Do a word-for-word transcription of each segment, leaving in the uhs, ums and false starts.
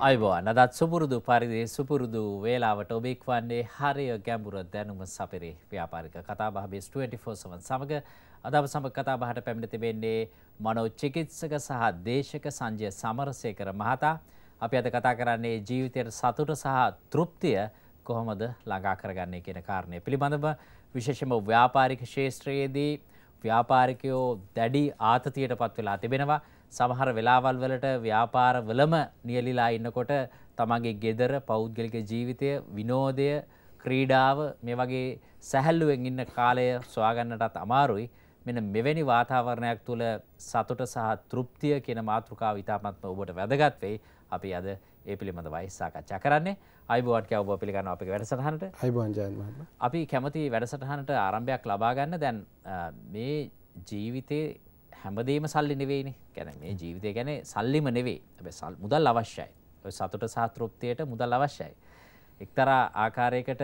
අයිබෝන් අදත් සුපුරුදු පරිදි සුපුරුදු වේලාවට ඔබ එක්වන්නේ හරිය ගැඹුර දැනුම සපිරි ව්‍යාපාරික කතාබහ බේස් ට්වෙන්ටි ෆෝර් සෙවන් සමග අද අප සමග කතාබහට පැමිණ තිබෙන්නේ මනෝචිකිත්සක සහ දේශක සංජය සමරසේකර මහතා. අපි අද කතා කරන්නේ ජීවිතයේ සතුට සහ තෘප්තිය කොහොමද ළඟා කරගන්නේ කියන කාරණය පිළිබඳව. විශේෂයෙන්ම ව්‍යාපාරික ක්ෂේත්‍රයේදී ව්‍යාපාරිකයෝ දැඩි ආතතියටපත් වෙලා තිබෙනවා. සමහර වෙලාවල් වලට ව්‍යාපාරවලම නියැලිලා ඉන්නකොට තමන්ගේ ගෙදර පෞද්ගලික ජීවිතය විනෝදය ක්‍රීඩාව මේ වගේ සැහැල්ලුවෙන් ඉන්න කාලය සොයාගන්නටත් අමාරුයි. මෙන්න මෙවැනි වාතාවරණයක් තුළ සතුට සහ තෘප්තිය කියන මාතෘකාව ඉතාමත්ම ඔබට වැදගත් වෙයි. අපි අද ඒ පිළිබඳවයි සාකච්ඡා කරන්නේ. අයිබෝන් කියලා ඔබ පිළිගන්නවා අපේ වැඩසටහනට. අයිබෝන් ජයන් මහත්මයා. අපි කැමති වැඩසටහනට ආරම්භයක් ලබා ගන්න. දැන් මේ ජීවිතේ හැමදේම සල්ලි නෙවෙයිනේ. කියන්නේ මේ ජීවිතය කියන්නේ සල්ලිම නෙවෙයි. හැබැයි මුදල් අවශ්‍යයි. ඔය සතුට සහ තෘප්තියට මුදල් අවශ්‍යයි. එක්තරා ආකාරයකට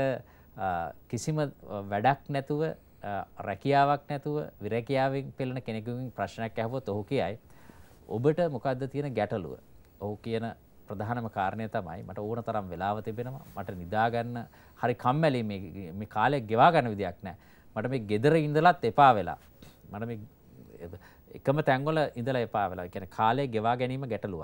කිසිම වැඩක් නැතුව රැකියාවක් නැතුව විරැකියාවෙන් පෙළෙන කෙනෙකුගෙන් ප්‍රශ්නයක් අහුවොත් ඔහු කියයි ඔබට මොකද්ද තියෙන ගැටලුව? ඔහු කියන ප්‍රධානම කාරණය තමයි මට ඕන තරම් වෙලාව තිබෙනවා. මට නිදා ගන්න හරි කම්මැලි මේ මේ කාලය ගෙවා ගන්න විදියක් නැහැ. මට මේ ගෙදර ඉඳලත් එපා වෙලා. මට මේ එකම තැන්වල ඉඳලා එපා වෙලා. ඒ කියන්නේ කාලය ගෙවා ගැනීම ගැටලුවක්.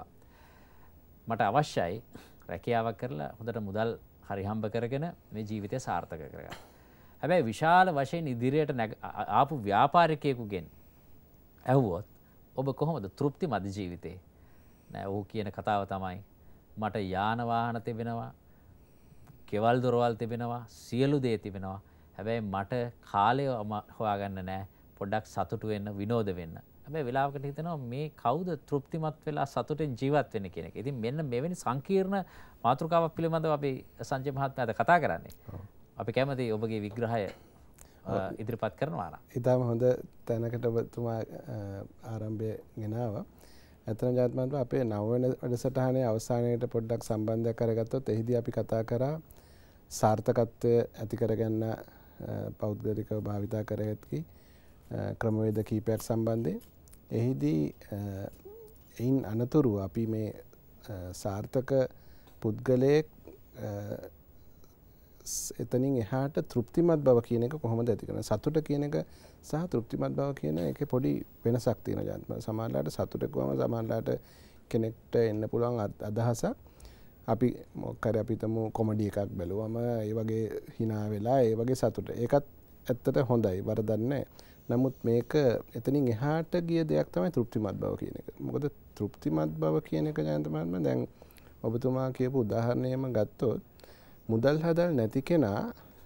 මට අවශ්‍යයි රැකියාවක් කරලා හොඳට මුදල් හරි හම්බ කරගෙන මේ ජීවිතය සාර්ථක කරගන්න. හැබැයි විශාල වශයෙන් ඉදිරියට ආපු ව්‍යාපාරිකයෙකුගෙන් ඇහුවොත් ඔබ කොහොමද තෘප්තිමත් ජීවිතේ? නෑ ඔහු කියන කතාව තමයි මට යාන වාහන තිබෙනවා, කෙවල් දොරවල් තිබෙනවා, සියලු දේ තිබෙනවා. හැබැයි මට කාලය හොයාගන්න නෑ පොඩ්ඩක් සතුටු වෙන්න, විනෝද වෙන්න. හැබැයි වෙලාවකට හිතනවා මේ කවුද තෘප්තිමත් වෙලා සතුටෙන් ජීවත් වෙන්නේ කියන එක. ඉතින් මෙන්න මෙවැනි සංකීර්ණ මාතෘකාවක් පිළිබඳව අපි සංජය මහත්මයාට කතා කරන්නේ. අපි කැමති ඔබගේ විග්‍රහය ඉදිරිපත් කරනවා නම්. ඊටම හොඳ තැනකට ඔබතුමා ආරම්භය ගෙනාවා. ඇත්තටම ජයන්ත් මහත්මයා අපේ නව වෙනි වැඩසටහනේ අවසානයේට පොඩ්ඩක් සම්බන්ධයක් කරගත්තොත් එහිදී අපි කතා කරා සාර්ථකත්වය ඇති කරගන්න පෞද්ගලිකව භාවිතා කර හැකි ක්‍රමවේද කීපයක් සම්බන්ධයෙන්. එහිදී එයින් අනතුරුව අපි මේ සාර්ථක පුද්ගලයෙක් එතනින් එහාට තෘප්තිමත් බව කියන එක කොහොමද ඇති කරන්නේ? සතුට කියන එක සහ තෘප්තිමත් බව කියන එකේ පොඩි වෙනසක් තියෙනවා ජාත්ම. සමහරවිට සතුට කොහම සමහරවිට කෙනෙක්ට එන්න පුළුවන් අදහසක් අපි මොකක් හරි අපි තමු කොමඩි එකක් බැලුවම ඒ වගේ hina වෙලා ඒ වගේ සතුට. ඒකත් ඇත්තට හොඳයි වරදක් නැහැ. නමුත් මේක එතනින් එහාට ගිය දෙයක් තමයි තෘප්තිමත් බව කියන එක. මොකද තෘප්තිමත් බව කියන එක ජාන්ත මහත්මයා දැන් ඔබතුමා කියපු උදාහරණයම ගත්තොත් මුදල් හදල් නැති කෙනා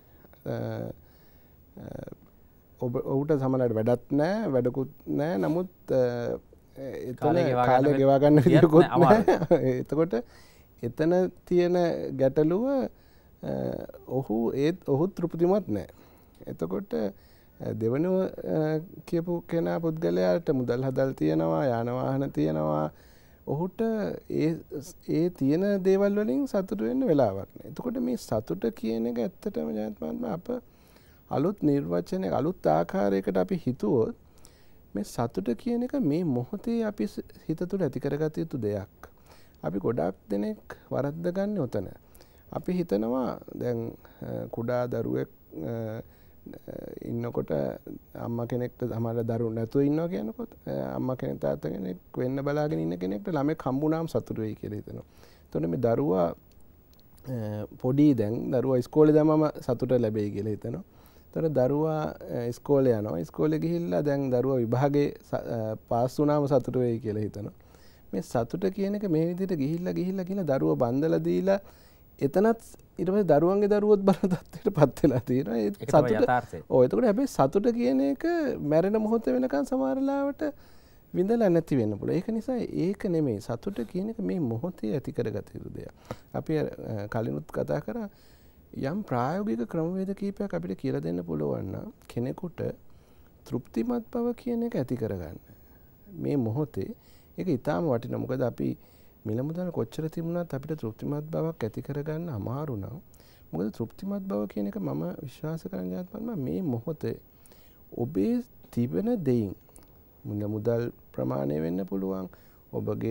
ඔබ ඔහුට සමහරවිට වැඩක් නැහැ, වැඩකුත් නැහැ. නමුත් එතන කාලය ගෙවා ගන්න විදියකුත් නැහැ. එතකොට එතන තියෙන ගැටලුව ඔහු ඒත් ඔහු තෘප්තිමත් නැහැ. එතකොට දෙවනුව කියපු කෙනා පුද්ගලයාට මුදල් හදල් තියෙනවා, යාන වාහන තියෙනවා. ඔහුට ඒ ඒ තියෙන දේවල් වලින් සතුටු වෙන්න වෙලාවක් නැහැ. එතකොට මේ සතුට කියන එක ඇත්තටම ජයන්ත් මහත්මයා අප අලුත් නිර්වචනයක අලුත් ආකාරයකට අපි හිතුවොත් මේ සතුට කියන එක මේ මොහොතේ අපි හිත තුළ ඇති කරගත යුතු දෙයක්. අපි ගොඩාක් දෙනෙක් වරද්ද ගන්න උතන. අපි හිතනවා දැන් කුඩා දරුවෙක් ඉන්නකොට අම්මා කෙනෙක්ට සමහර දරුවෝ නැතුව ඉන්නවා කියනකොට අම්මා කෙනෙක් තාත්තා කෙනෙක් වෙන්න බලාගෙන ඉන්න කෙනෙක්ට ළමෙක් හම්බුනාම සතුටු වෙයි කියලා හිතනවා. එතකොට මේ දරුවා පොඩි දැන් දරුවා ඉස්කෝලේ දැම්මම සතුට ලැබෙයි කියලා හිතනවා. එතකොට දරුවා ඉස්කෝලේ යනවා. ඉස්කෝලේ ගිහිල්ලා දැන් දරුවා විභාගේ පාස් වුණාම සතුටු වෙයි කියලා හිතනවා. මේ සතුට කියන එක මේ විදිහට ගිහිල්ලා ගිහිල්ලා කියලා දරුවා බන්දලා දීලා එතනත් ඊට පස්සේ දරුවන්ගේ දරුවොත් බලන තත්ත්වයට පත් වෙලා තියෙනවා. ඒ සතුට ඔව් එතකොට හැබැයි සතුට කියන එක මැරෙන මොහොත වෙනකන් සමහර ලාවට විඳලා නැති වෙන්න පුළුවන්. ඒක නිසා ඒක නෙමෙයි සතුට කියන එක මේ මොහොතේ ඇති කරගත යුතු දෙයක්. අපි කලිනුත් කතා කරා යම් ප්‍රායෝගික ක්‍රමවේද කීපයක් අපිට කියලා දෙන්න පුළුවන් නම් කෙනෙකුට තෘප්තිමත් බව කියන එක ඇති කරගන්න. මේ මොහොතේ ඒක ඊටාම වටිනවා. මොකද අපි මිල මුදල් කොච්චර තිබුණත් අපිට තෘප්තිමත් බවක් ඇති කරගන්න අමාරු නම් මොකද තෘප්තිමත් බව කියන එක මම විශ්වාස කරන ජාත්මත්ම මේ මොහොතේ ඔබේ තිබෙන දෙයින් මුල මුදල් ප්‍රමාණය වෙන්න පුළුවන්, ඔබගේ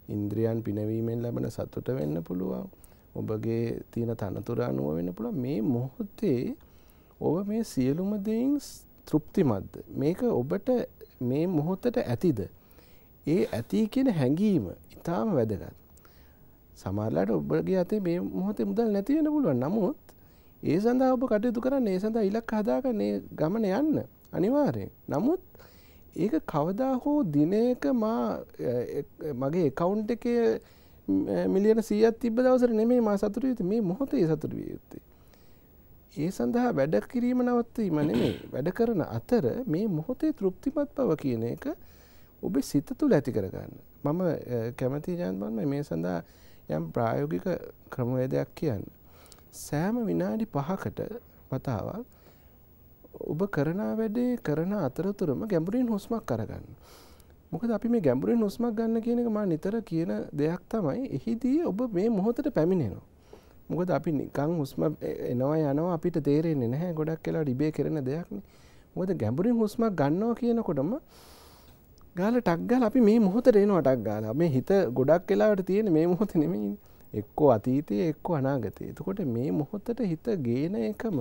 ඉන්ද්‍රියන් පිනවීමෙන් ලැබෙන සතුට වෙන්න පුළුවන්. ඔබගේ තියෙන තනතුර අනුව වෙන්න පුළුවන්. මේ මොහොතේ ඔබ මේ සියලුම දේන් තෘප්තිමත්ද? මේක ඔබට මේ මොහොතට ඇතිද? ඒ ඇති කියන හැඟීම ඊටාම වැදගත්. සමහරවිට ඔබගේ අතේ මේ මොහොතේ මුදල් නැති වෙන්න පුළුවන්. නමුත් ඒ සඳහා ඔබ කටයුතු කරන්න, ඒ සඳහා ඉලක්ක හදාගන්න, ඒ ගමන යන්න අනිවාර්යෙන්. නමුත් ඒක කවදා හෝ දිනයක මා මගේ account එකේ මිලියන සීයක් තිබ්බ දවසට නෙමෙයි මා සතුටු වෙන්නේ. මේ මොහොතේ සතුටු විය යුත්තේ. ඒ සඳහා වැඩ කිරීම නවත්තීම නෙමෙයි. වැඩ කරන අතර මේ මොහොතේ තෘප්තිමත් බව කියන එක ඔබේ සිත තුළ ඇති කරගන්න. මම කැමති ජාන්මන් මේ සඳහා යම් ප්‍රායෝගික ක්‍රමවේදයක් කියන්න. සෑම විනාඩි පහකට වතාවක් ඔබ කරන වැඩේ කරන අතරතුරම ගැඹුරින් හුස්මක් අරගන්න. මොකද අපි මේ ගැඹුරින් හුස්මක් ගන්න කියන එක මම නිතර කියන දෙයක් තමයි. එහිදී ඔබ මේ මොහොතට පැමිණෙනවා. මොකද අපි නිකන් හුස්ම එනවා යනවා අපිට තේරෙන්නේ නැහැ. ගොඩක් වෙලාවට ඉබේ කරන දෙයක් නේ. මොකද ගැඹුරින් හුස්මක් ගන්නවා කියනකොටම ගාලා ටක් ගාලා අපි මේ මොහොතට එනවා ටක් ගාලා. මේ හිත ගොඩක් වෙලාවට තියෙන මේ මොහොතේ නෙමෙයි. එක්කෝ අතීතයේ එක්කෝ අනාගතයේ. එතකොට මේ මොහොතට හිත ගේන එකම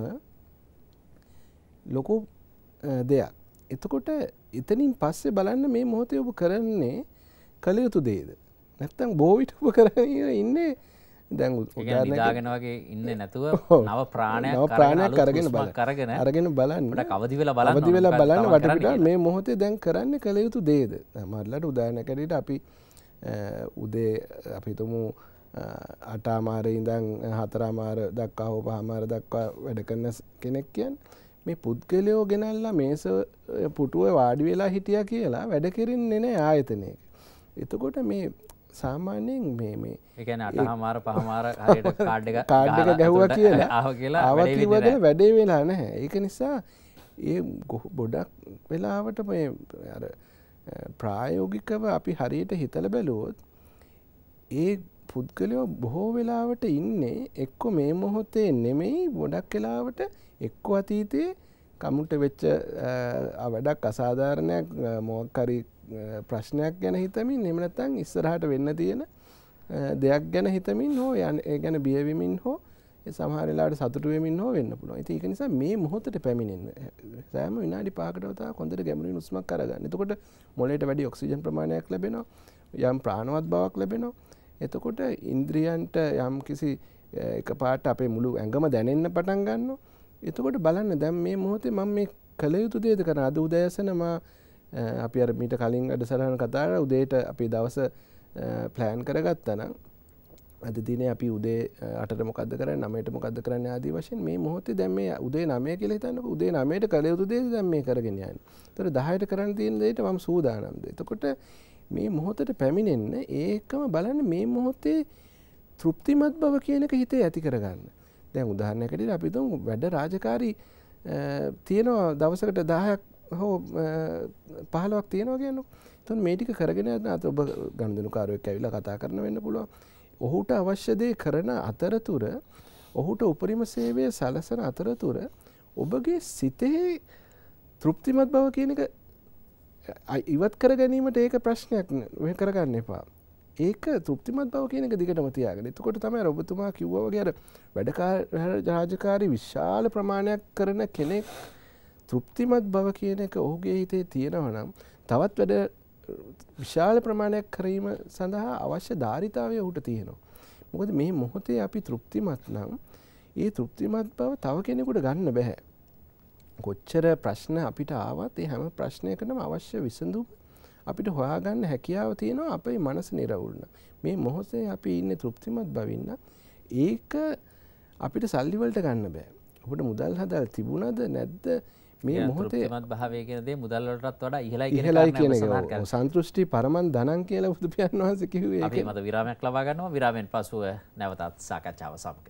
ලොකු දෙයක්. එතකොට එතනින් පස්සේ බලන්න මේ මොහොතේ ඔබ කරන්නේ කළ යුතු දේද? නැත්තම් බොහෝ විට ඔබ කරගෙන ඉන්නේ දැන් උදාහරණයක් නිදාගෙන වගේ ඉන්නේ නැතුව නව ප්‍රාණයක් නව ප්‍රාණයක් අරගෙන බලන්න. අරගෙන අරගෙන බලන්න. අපිට අවදි වෙලා බලන්න. අවදි වෙලා බලන්න වටපිට මේ මොහොතේ දැන් කරන්නේ කළ යුතු දේද? මරලට උදාහරණයක් ඇරෙන්න අපි උදේ අපි හිතමු අටමාරේ ඉඳන් හතරමාර දක්වා හෝ පහමාර දක්වා වැඩ කරන කෙනෙක් කියන්නේ මේ පුද්ගලයෝ ගෙනල්ලා මේස පුටුවේ වාඩි වෙලා හිටියා කියලා වැඩ කෙරෙන්නේ නැහැ ආයතනයක. එතකොට මේ සාමාන්‍යයෙන් මේ මේ ඒ කියන්නේ අටමාර පහමාර හරියට කාඩ් එක කාඩ් එක ගැහුවා කියලා ආව කියලා ආව කිව්වද වැඩේ වෙලා නැහැ. ඒක නිසා ඒ ගොඩක් වෙලාවට මේ අර ප්‍රායෝගිකව අපි හරියට හිතලා බැලුවොත් ඒ පුද්ගලයෝ බොහෝ වෙලාවට ඉන්නේ එක්ක මේ මොහොතේ නෙමෙයි ගොඩක් වෙලාවට එක්ක අතීතයේ කමුට වෙච්ච වැඩක් අසාධාරණයක් මොකක් හරි ප්‍රශ්නයක් ගැන හිතමින් එහෙම නැත්නම් ඉස්සරහට වෙන්න තියෙන දෙයක් ගැන හිතමින් හෝ ඒ ගැන බිය වෙමින් හෝ ඒ සමහර වෙලාවට සතුටු වෙමින් හෝ වෙන්න පුළුවන්. ඉතින් ඒක නිසා මේ මොහොතට පැමිණෙන්න සෑම විනාඩි පහකට වතාවක් හොඳට ගැඹුරින් හුස්මක් අරගන්න. එතකොට මොළයට වැඩි ඔක්සිජන් ප්‍රමාණයක් ලැබෙනවා. යම් ප්‍රාණවත් බවක් ලැබෙනවා. එතකොට ඉන්ද්‍රියන්ට යම් කිසි එකපාරට අපේ මුළු ඇඟම දැනෙන්න පටන් ගන්නවා. එතකොට බලන්න දැන් මේ මොහොතේ මම මේ කළ යුතු දේද කරන අද උදෑසන මා අපි අර මීට කලින් වැඩසටහන කතා කරලා උදේට අපි දවස ප්ලෑන් කරගත්තා නම් අද දිනේ අපි උදේ අටට මොකද්ද කරන්නේ නවයට මොකද්ද කරන්නේ ආදී වශයෙන් මේ මොහොතේ දැන් මේ උදේ නවය කියලා හිතන්නකො උදේ නවයට කළ යුතු දේද දැන් මේ කරගෙන යන්නේ. ඒතර දහයට කරන්න තියෙන දෙයට මම සූදානම්ද. එතකොට මේ මොහොතට පැමිණෙන්න ඒකම බලන්න මේ මොහොතේ තෘප්තිමත් බව කියන එක හිතේ ඇති කරගන්න. දැන් උදාහරණයකට අපි හිතමු වැඩ රාජකාරී තියෙනවා දවසකට දහයක් හෝ පහළොවක් තියෙනවා කියන්නකො. එතකොට මේ ටික කරගෙන යන අත ඔබ ගනුදෙනුකාරයෙක් ඇවිල්ලා කතා කරන්න වෙන්න පුළුවන්. ඔහුට අවශ්‍ය දේ කරන අතරතුර ඔහුට උපරිම සේවය සලසන අතරතුර ඔබගේ සිතේ තෘප්තිමත් බව කියන එක ඉවත් කර ගැනීමට ඒක ප්‍රශ්නයක් වෙ කරගන්න එපා. ඒක තෘප්තිමත් බව කියන එක දිගටම තියාගන්න. එතකොට තමයි ඔබතුමා කිව්වා වගේ අර වැඩ රාජකාරී විශාල ප්‍රමාණයක් කරන කෙනෙක් තෘප්තිමත් බව කියන එක ඔහුගේ හිතේ තියෙනවා නම් තවත් වැඩ විශාල ප්‍රමාණයක් කිරීම සඳහා අවශ්‍ය ධාරිතාවය ඔහුට තියෙනවා. මොකද මේ මොහොතේ අපි තෘප්තිමත් නම් ඒ තෘප්තිමත් බව තව කෙනෙකුට ගන්න බෑ. කොච්චර ප්‍රශ්න අපිට ආවත් ඒ හැම ප්‍රශ්නයකටම අවශ්‍ය විසඳුම අපිට හොයාගන්න හැකියාව තියෙනවා අපේ මනස නිරවුල් නම්. මේ මොහොතේ අපි ඉන්නේ තෘප්තිමත් බවින් නම් ඒක අපිට සල්ලි වලට ගන්න බෑ. ඔබට මුදල් හදලා තිබුණද නැද්ද මේ මොහොතේ තෘප්තිමත් භාවය කියන දේ මුදල් වලටත් වඩා ඉහළයි කියන ඉහළයි කියන කාරණාව එක. සන්තුෂ්ටි පරමන් ධනං කියලා බුදු පියාණන් වහන්සේ කිව්වේ ඒක. අපි මත විරාමයක් ලබා ගන්නවා. විරාමයෙන් පසුව නැවතත් සාකච්ඡාව සමග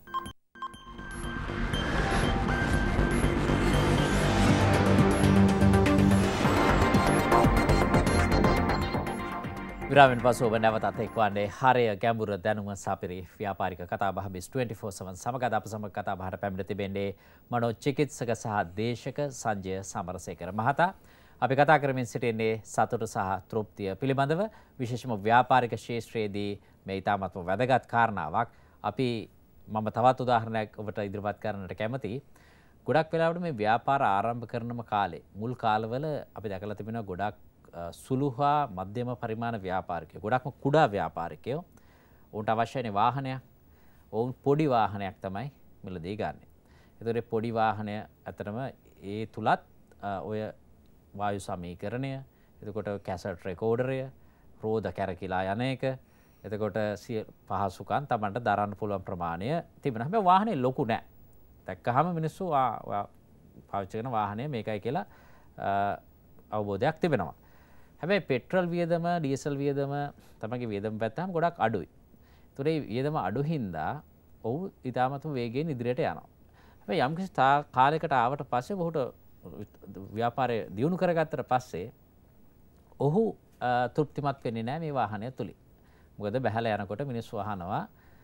විරාමෙන් පසු ඔබ නැවතත් එක්වන්නේ හරය ගැඹුර දැනුම සපිරි ව්‍යාපාරික කතාබහ බිස් ට්වෙන්ටි ෆෝර් සෙවන් සමග අප සමග කතාබහට පැමිණ තිබෙන්නේ මනෝචිකිත්සක සහ දේශක සංජය සමරසේකර මහතා. අපි කතා කරමින් සිටින්නේ සතුට සහ තෘප්තිය පිළිබඳව විශේෂම ව්‍යාපාරික ක්ෂේත්‍රයේදී මේ ඉතාමත්ම වැදගත් කාරණාවක්. අපි මම තවත් උදාහරණයක් ඔබට ඉදිරිපත් කරන්නට කැමතියි. ගොඩක් වෙලාවට මේ ව්‍යාපාර ආරම්භ කරනම කාලේ මුල් කාලවල අපි දැකලා තිබෙනවා ගොඩක් සුළු හා මධ්‍යම පරිමාණ ව්‍යාපාරිකයෝ, ගොඩක්ම කුඩා ව්‍යාපාරිකයෝ ඔවුන්ට අවශ්‍යනේ වාහනයක්. ඔවුන් පොඩි වාහනයක් තමයි මිලදී ගන්න. ඒතකොට පොඩි වාහනය ඇත්තටම ඒ තුලත් ඔය වායු සමීකරණය, එතකොට කැසට් රෙකෝඩරය, රෝද කැරකිලා යන එක, එතකොට පහසුකම් Tamanට දරන්න පුළුවන් ප්‍රමාණය තිබෙනවා. හැබැයි වාහනේ ලොකු නෑ. දැක්කහම මිනිස්සු පාවිච්චි කරන වාහනය මේකයි කියලා අවබෝධයක් තිබෙනවා. හැබැයි පෙට්‍රල් වියදම, ඩීසල් වියදම තමගේ වියදම පැත්තම ගොඩක් අඩුයි. ඒතකොට මේ වියදම අඩු හින්දා ඔහු ඉතාමත්ම වේගයෙන් ඉදිරියට යනවා. හැබැයි යම්කිසි කාලයකට ආවට පස්සේ ඔහුට ව්‍යාපාරය දියුණු කරගත්තට පස්සේ ඔහු තෘප්තිමත් වෙන්නේ නැහැ මේ වාහනය තුලින්. මොකද බැහැලා යනකොට මිනිස්සු අහනවා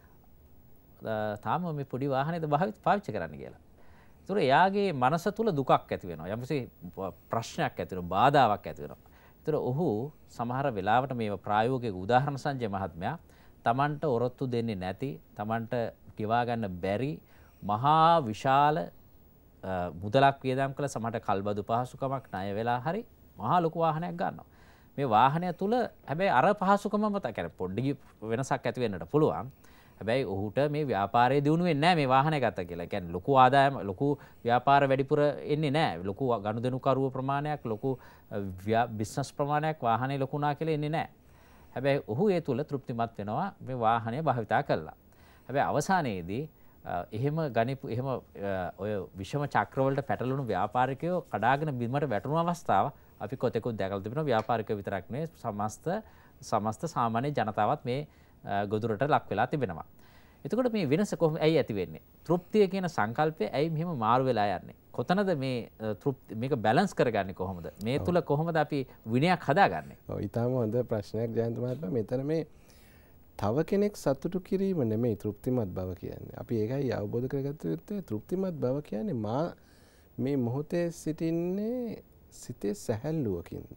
තාම මේ පොඩි වාහනේද පාවිච්චි කරන්න කියලා. ඒතර එයාගේ මනස තුල දුකක් ඇති වෙනවා. යම්කිසි ප්‍රශ්නයක් ඇති වෙනවා, බාධාවක් ඇති වෙනවා. ඒතර ඔහු සමහර වෙලාවට මේ ප්‍රායෝගික උදාහරණ සංජය මහත්මයා Tamanට ඔරොත්තු දෙන්නේ නැති, Tamanට ගෙවා ගන්න බැරි මහා විශාල මුදලක් වියදම් කළ සමහරට කල්බදු පහසුකමක් ණය වෙලා හරි මහා ලොකු වාහනයක් ගන්නවා. මේ වාහනය තුල හැබැයි අර පහසුකම මත කියන්නේ පොඩි වෙනසක් ඇති වෙන්නට පුළුවන්. හැබැයි ඔහුට මේ ව්‍යාපාරය දියුණු වෙන්නේ නැහැ මේ වාහනය ගත්තා කියලා. කියන්නේ ලොකු ආදායම, ලොකු ව්‍යාපාර වැඩිපුර එන්නේ නැහැ. ලොකු ගනුදෙනු කරුව ප්‍රමාණයක්, ලොකු බිස්නස් ප්‍රමාණයක් වාහනේ ලොකුනා කියලා එන්නේ නැහැ. හැබැයි ඔහු ඒ තුල තෘප්තිමත් වෙනවා මේ වාහනය භාවිතා කළා. හැබැයි අවසානයේදී එහෙම ගණිපු එහෙම ඔය විෂම චක්‍රවලට පැටලුණු ව්‍යාපාරිකයෝ කඩාගෙන බිමට වැටුණු අවස්ථාව අපි කොතෙකුත් දැකලා තිබෙනවා. ව්‍යාපාරිකයෝ විතරක් නෙවෙයි සමස්ත සමස්ත සාමාන්‍ය ජනතාවත් මේ ගොදුරට ලක් වෙලා තිබෙනවා. එතකොට මේ වෙනස කොහොම ඇයි ඇති වෙන්නේ? තෘප්තිය කියන සංකල්පය ඇයි මෙහෙම මාරු වෙලා යන්නේ? කොතනද මේ තෘප්ති මේක බැලන්ස් කරගන්නේ කොහොමද? මේ තුල කොහොමද අපි විනයක් හදාගන්නේ? ඔව් ඊටම හොඳ ප්‍රශ්නයක් ජයන්ත මහත්මයා. මෙතන මේ තව කෙනෙක් සතුටු කිරීම නෙමෙයි තෘප්තිමත් බව කියන්නේ. අපි ඒකයි අවබෝධ කරගත්ත යුත්තේ. තෘප්තිමත් බව කියන්නේ මා මේ මොහොතේ සිටින්නේ සිතේ සැහැල්ලුවකින්ද.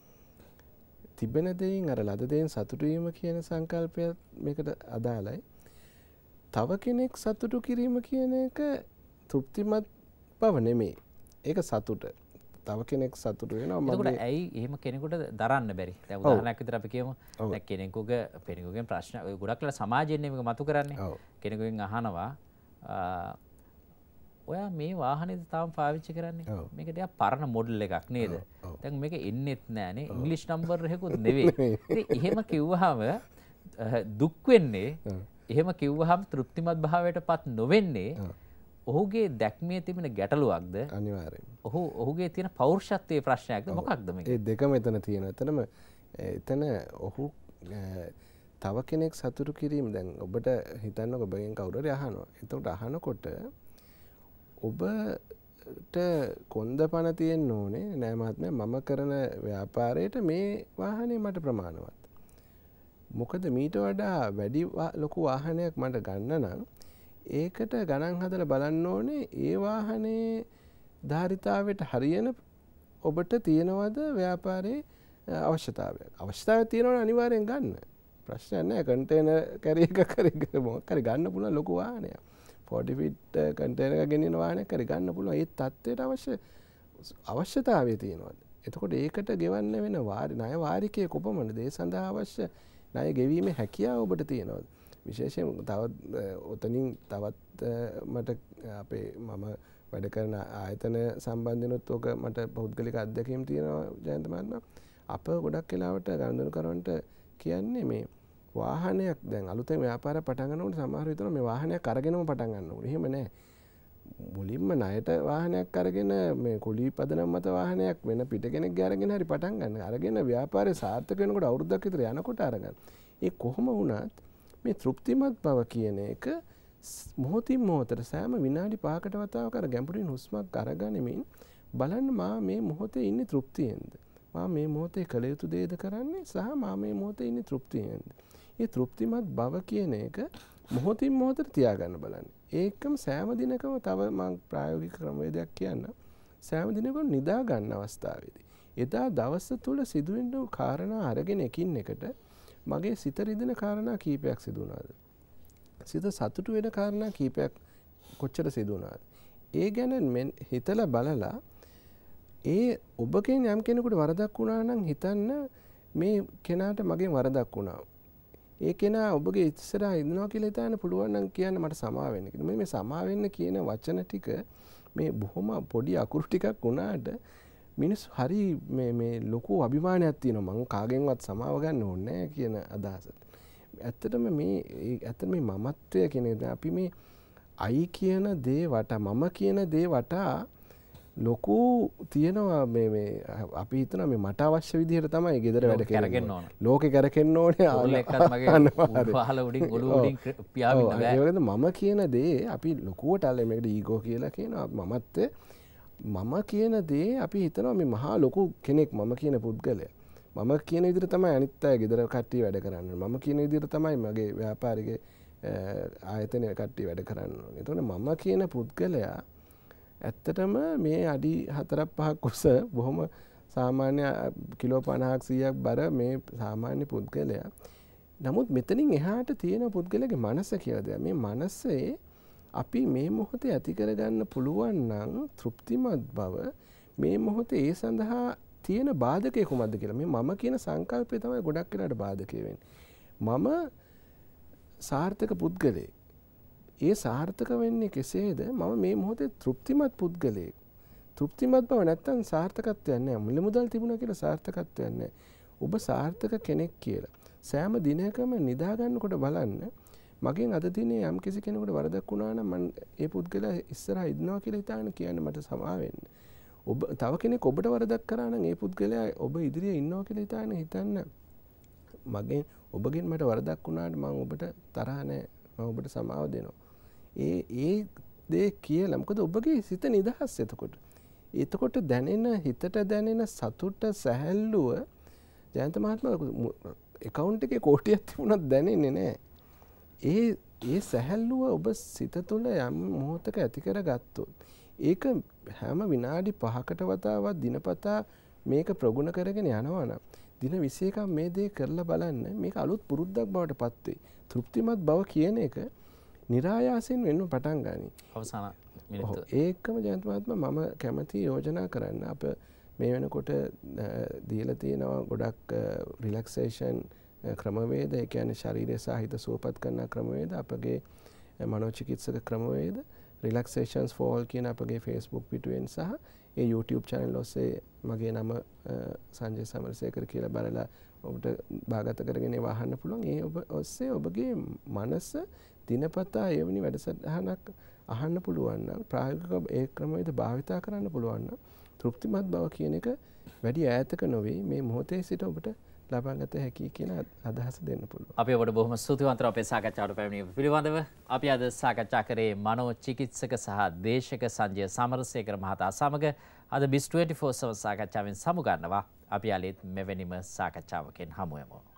තිබෙන දෙයින් අර ලද දෙයින් සතුටු වීම කියන සංකල්පය මේකට අදාළයි. තව කෙනෙක් සතුටු කිරීම කියන එක තෘප්තිමත් බව නෙමෙයි. ඒක සතුට. තව කෙනෙක් සතුටු වෙනවා. එතකොට ඇයි එහෙම කෙනෙකුට දරන්න බැරි? දැන් උදාහරණයක් විදිහට අපි කියමු. දැන් කෙනෙකුගේ කෙනෙකුගෙන් ප්‍රශ්න ඔය ගොඩක් වෙලා සමාජයෙන් මේක මතු කරන්නේ. කෙනෙකුගෙන් අහනවා ඔයා මේ වාහනේද තාම පාවිච්චි කරන්නේ? මේක ටිකක් පරණ මොඩල් එකක් නේද? දැන් මේක එන්නෙත් නෑනේ. ඉංග්‍රීසි නම්බර් එකකුත් නෙවෙයි. ඉතින් එහෙම කිව්වහම දුක් වෙන්නේ, එහෙම කිව්වහම තෘප්තිමත් භාවයටපත් නොවෙන්නේ ඔහුගේ දැක්මේ තිබෙන ගැටලුවක්ද? අනිවාර්යයෙන්. ඔහු ඔහුගේ තියෙන පෞරුෂත්වයේ ප්‍රශ්නයක්ද? මොකක්ද මේක? ඒ දෙකම එතන තියෙනවා. එතනම එතන ඔහු තව කෙනෙක් සතුටු කිරීම දැන් ඔබට හිතන්නකො ඔබගෙන් කවුරු හරි අහනවා. එතකොට අහනකොට ඔබට කොන්ද පණ තියෙන්න ඕනේ නෑ මහත්මයා මම කරන ව්‍යාපාරයට මේ වාහනේ මට ප්‍රමාණවත්. මොකද මීට වඩා වැඩි ලොකු වාහනයක් මට ගන්න නම් ඒකට ගණන් හදලා බලන්න ඕනේ ඒ වාහනේ ධාරිතාවයට හරියන ඔබට තියෙනවද ව්‍යාපාරයේ අවශ්‍යතාවයක්. අවශ්‍යතාවයක් තියෙනවනේ අනිවාර්යෙන් ගන්න. ප්‍රශ්නයක් නෑ. කන්ටේනර් කැරි එකක් හරි මොකක් හරි ගන්න පුළුවන් ලොකු වාහනයක්. ෆෝර්ටි ෆීට් කන්ටේනර් එකක් ගෙනියන වාහනයක් හරි ගන්න පුළුවන්. ඒ තත්ත්වයට අවශ්‍ය අවශ්‍යතාවය තියෙනවද? එතකොට ඒකට ගෙවන්න වෙන වාරි ණය වාරිකයේ කොපමණද? ඒ සඳහා අවශ්‍ය ණය ගෙවීමේ හැකියාව ඔබට තියෙනවද? විශේෂයෙන් තවත් ඔතනින් තවත් මට අපේ මම වැඩ කරන ආයතන සම්බන්ධනොත් ඕක මට පෞද්ගලික අත්දැකීම් තියෙනවා ජයන්ත මහත්මයා. අප ගොඩක් වෙලාවට ගනුදෙනු කරනට කියන්නේ මේ වාහනයක් දැන් අලුතෙන් ව්‍යාපාරයක් පටන් ගන්නකොට සමහර විට මේ වාහනයක් අරගෙනම පටන් ගන්න ඕනේ. එහෙම නැහැ. මුලින්ම ණයට වාහනයක් අරගෙන මේ කුලී පදනම් මත වාහනයක් වෙන පිට කෙනෙක්ගේ අරගෙන හරි පටන් ගන්න. අරගෙන ව්‍යාපාරේ සාර්ථක වෙනකොට අවුරුද්දක් විතර යනකොට අරගන්න. ඒ කොහොම වුණත් මේ තෘප්තිමත් බව කියන එක මොහොතින් මොහොතට සෑම විනාඩි පහකට වතාවක අර ගැඹුරින් හුස්මක් අරගනිමින් බලන්න මා මේ මොහොතේ ඉන්නේ තෘප්තියෙන්ද? මා මේ මොහොතේ කළ යුතු දේද කරන්නේ සහ මා මේ මොහොතේ ඉන්නේ තෘප්තියෙන්ද? මේ තෘප්තිමත් බව කියන එක මොහොතින් මොහොතට තියාගන්න බලන්න. ඒකම සෑම දිනකම තව මම ප්‍රායෝගික ක්‍රමවේදයක් කියන්න. සෑම දිනකම නිදා ගන්න අවස්ථාවේදී එදා දවස තුළ සිදුවෙන්න කාරණා අරගෙන එකින් එකට මගේ සිත රිදෙන කාරණා කීපයක් සිදු වුණාද? සිත සතුටු වෙන කාරණා කීපයක් කොච්චර සිදු වුණාද? ඒ ගැන හිතලා බලලා ඒ ඔබගෙන් යම් කෙනෙකුට වරදක් වුණා නම් හිතන්න මේ කෙනාට මගෙන් වරදක් වුණා. ඒ කෙනා ඔබගේ ඉස්සරහා ඉන්නවා කියලා හිතන්න පුළුවන් නම් කියන්න මට සමා වෙන්න කියලා. මේ සමා වෙන්න කියන වචන ටික මේ බොහොම පොඩි අකුරු ටිකක් වුණාට මිනිස්සු හරි මේ මේ ලොකු අභිමානයක් තියෙනවා මං කාගෙන්වත් සමාව ගන්න ඕනේ නැහැ කියන අදහස. ඇත්තටම මේ ඇත්තට මේ මමත්වය කියන අපි මේ අයි කියන දේ වටා මම කියන දේ වටා ලොකු තියෙනවා මේ මේ අපි හිතනවා මේ මට අවශ්‍ය විදිහට තමයි ගෙදර වැඩ කරගෙන ඕන. ලෝකේ කරකෙන්න ඕනේ. ඔලෙක්කත් මගේ පහල උඩින් ඔළුව උඩින් පියාඹන්න බෑ. ඒ වගේම මම කියන දේ අපි ලොකුවට අල්ල මේකට ඊගෝ කියලා කියනවා. මමත් මම කියන දේ අපි හිතනවා මේ මහා ලොකු කෙනෙක් මම කියන පුද්ගලයා. මම කියන විදිහට තමයි අනිත් අය ගෙදර කට්ටිය වැඩ කරන්නේ. මම කියන විදිහට තමයි මගේ ව්‍යාපාරිකේ ආයතනයේ කට්ටිය වැඩ කරන්නේ. එතකොට මම කියන පුද්ගලයා ඇත්තටම මේ අඩි හතරක් පහක් උස බොහොම සාමාන්‍ය කිලෝ පනහක් සීයක් බර මේ සාමාන්‍ය පුද්ගලයා. නමුත් මෙතනින් එහාට තියෙන පුද්ගලයාගේ මනස කියලා දෙයක්. මේ මනසේ අපි මේ මොහොතේ ඇති කරගන්න පුළුවන් නම් තෘප්තිමත් බව මේ මොහොතේ ඒ සඳහා තියෙන බාධකය කුමක්ද කියලා. මේ මම කියන සංකල්පය තමයි ගොඩක් වෙලාට බාධකය වෙන්නේ. මම සාර්ථක පුද්ගලයෙක්. ඒ සාර්ථක වෙන්නේ කෙසේද? මම මේ මොහොතේ තෘප්තිමත් පුද්ගලයෙක්. තෘප්තිමත් බව නැත්තම් සාර්ථකත්වයක් නැහැ. මුල මුදල් තිබුණා කියලා සාර්ථකත්වයක් නැහැ. ඔබ සාර්ථක කෙනෙක් කියලා. සෑම දිනකම නිදා ගන්නකොට බලන්න මගෙන් අද දිනේ යම් කිසි කෙනෙකුට වරදක් වුණා නම් මම ඒ පුද්ගලයා ඉස්සරහා ඉන්නවා කියලා හිතාගෙන කියන්න මට සමා වෙන්න. ඔබ තව කෙනෙක් ඔබට වරදක් කරා නම් ඒ පුද්ගලයා ඔබ ඉදිරියේ ඉන්නවා කියලා හිතාගෙන හිතන්න මගෙන් ඔබගෙන් මට වරදක් වුණාට මම ඔබට තරහ නැහැ. මම ඔබට සමාව දෙනවා. ඒ ඒ දේ කියලා මොකද ඔබගේ සිත නිදහස් එතකොට. එතකොට දැනෙන හිතට දැනෙන සතුට සැහැල්ලුව ජයන්ත මහත්මයා account එකේ කෝටියක් තිබුණත් දැනෙන්නේ නැහැ. ඒ ඒ සැහැල්ලුව ඔබ සිත තුළ යම් මොහොතක ඇති කරගත්තොත් ඒක හැම විනාඩි පහකට වතාවක් දිනපතා මේක ප්‍රගුණ කරගෙන යනවා නම් දින විසි එකක් මේ දේ කරලා බලන්න මේක අලුත් පුරුද්දක් බවට පත් වෙයි. තෘප්තිමත් බව කියන එක નિરાයාසයෙන් වෙන්න පටන් ගනී. අවසාන මිනිත්තු. ඒකම ජයන්ත මහත්මයා මම කැමති යෝජනා කරන්න අප මේ වෙනකොට දීලා තියෙනවා ගොඩක් රිලැක්සේෂන් ක්‍රමවේද. ඒ කියන්නේ ශරීරය සහ හිත සුවපත් කරන ක්‍රමවේද. අපගේ මනෝචිකිත්සක ක්‍රමවේද රිලැක්සේෂන්ස් ෆෝ ඕල් කියන අපගේ Facebook පිටුවෙන් සහ ඒ YouTube channel ඔස්සේ මගේ නම සංජය සමරසේකර කියලා බලලා ඔබට භාගත කරගෙන ඒවා අහන්න පුළුවන්. ඒ ඔබ ඔස්සේ ඔබගේ මනස දිනපතා එවැනි වැඩසටහනක් අහන්න පුළුවන් නම් ප්‍රායෝගිකව ඒ ක්‍රමවේද භාවිතා කරන්න පුළුවන් නම් තෘප්තිමත් බව කියන එක වැඩි ඈතක නොවේ මේ මොහොතේ සිට ඔබට ලබාගත හැකි කියන අදහස දෙන්න පුළුවන්. අපි ඔබට බොහොම ස්තුතිවන්ත අපේ සාකච්ඡාවට පැමිණීම පිළිබඳව. අපි අද සාකච්ඡා කරේ මනෝ චිකිත්සක සහ දේශක සංජය සමරසේකර මහතා සමග අද බිස් ට්වෙන්ටි ෆෝර් සාකච්ඡාවෙන් සමුගන්නවා. අපි යාලෙත් මෙවැනිම සාකච්ඡාවකින් හමු වෙමු.